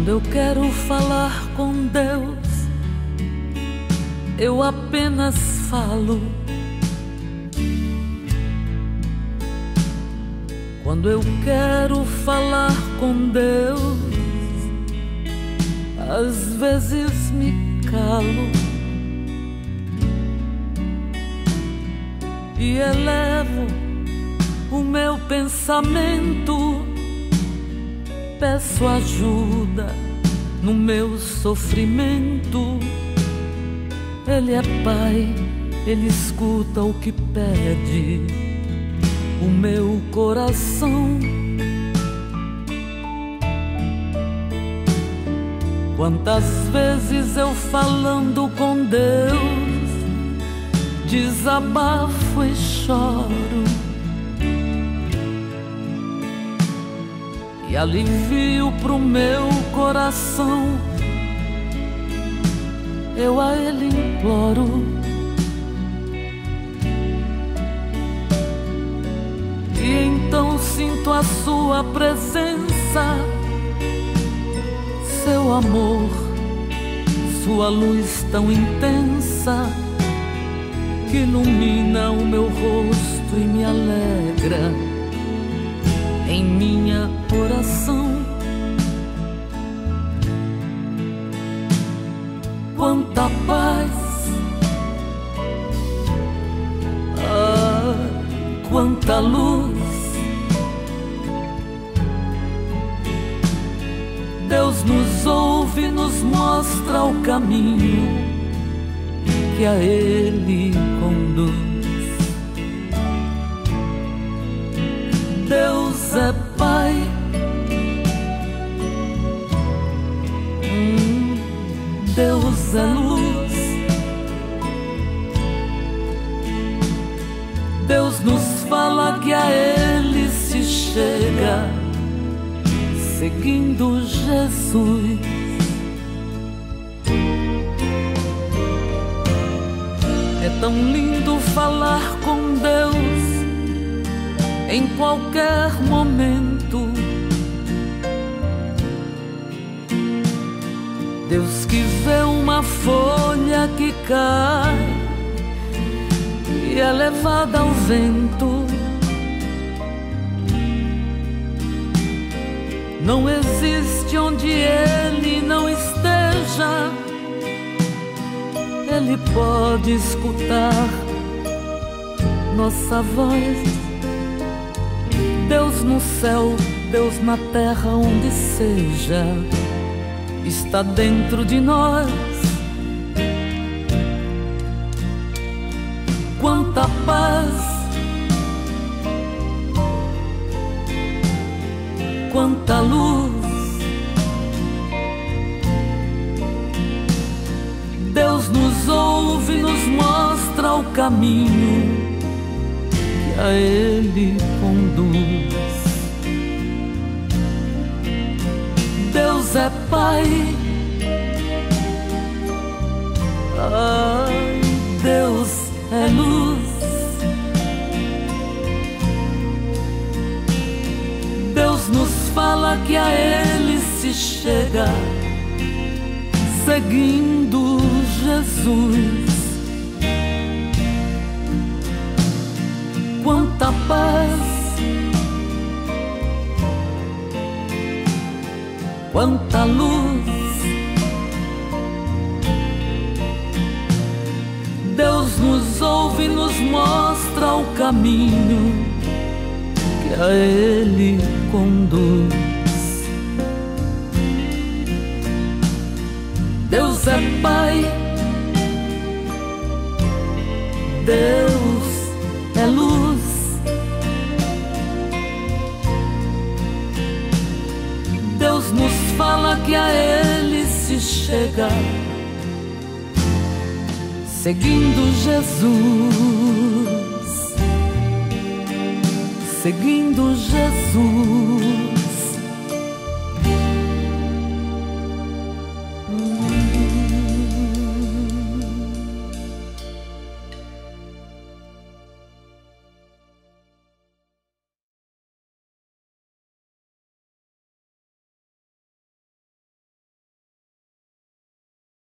Quando eu quero falar com Deus, eu apenas falo. Quando eu quero falar com Deus, às vezes me calo e elevo o meu pensamento. Peço ajuda no meu sofrimento. Ele é Pai, Ele escuta o que pede o meu coração. Quantas vezes eu falando com Deus desabafo e choro, e alivio pro meu coração. Eu a Ele imploro, e então sinto a sua presença, seu amor, sua luz tão intensa, que ilumina o meu rosto e me alegra em minha oração. Quanta paz, quanta luz, Deus nos ouve, nos mostra o caminho que a Ele conduz. Deus é Pai, Deus é luz, Deus nos fala que a Ele se chega seguindo Jesus. É tão lindo falar com Deus em qualquer momento. Deus que vê uma folha que cai e é levada ao vento. Não existe onde Ele não esteja, Ele pode escutar nossa voz. Deus no céu, Deus na terra, onde seja, está dentro de nós. Quanta paz, quanta luz, Deus nos ouve, nos mostra o caminho que a Ele conduz. Deus é Pai, Deus é luz, Deus nos fala que a Ele se chega seguindo Jesus. Quanta paz, quanta luz, Deus nos ouve, nos mostra o caminho que a Ele conduz. Deus é Pai, Deus é luz, Deus nos fala que a Ele se chega seguindo Jesus, seguindo Jesus.